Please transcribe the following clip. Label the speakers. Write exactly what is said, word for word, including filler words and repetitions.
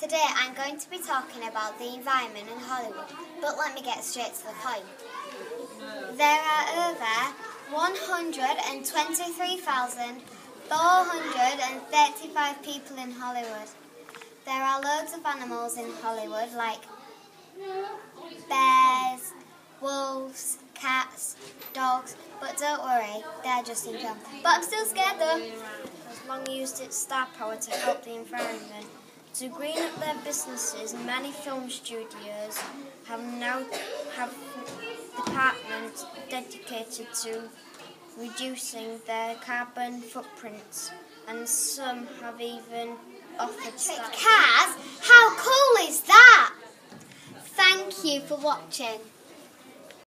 Speaker 1: Today I'm going to be talking about the environment in Hollywood, but let me get straight to the point. There are over one hundred twenty-three thousand four hundred thirty-five people in Hollywood. There are loads of animals in Hollywood like bears, wolves, cats, dogs, but don't worry, they're just in film. But I'm still scared though.
Speaker 2: Has long used its star power to help the environment. To green up their businesses, many film studios have now have departments dedicated to reducing their carbon footprints, and some have even offered
Speaker 1: Cars? How cool is that? Thank you for watching.